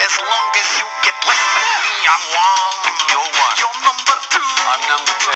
As long as you get less than me, I'm one. You're one. You're number two. I'm number two.